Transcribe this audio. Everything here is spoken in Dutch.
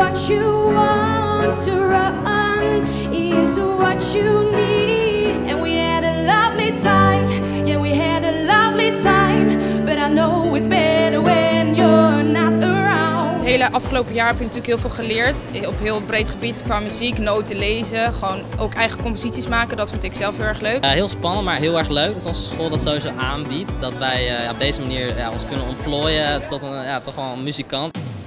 what you want to run, is what you need. And we had a lovely time, yeah, we had a lovely time. But I know it's better when you're not around. Het hele afgelopen jaar heb je natuurlijk heel veel geleerd. Op heel breed gebied qua muziek, noten lezen. Gewoon ook eigen composities maken, dat vind ik zelf heel erg leuk. Heel spannend, maar heel erg leuk dat onze school dat sowieso aanbiedt. Dat wij op deze manier ons kunnen ontplooien tot een toch wel een muzikant.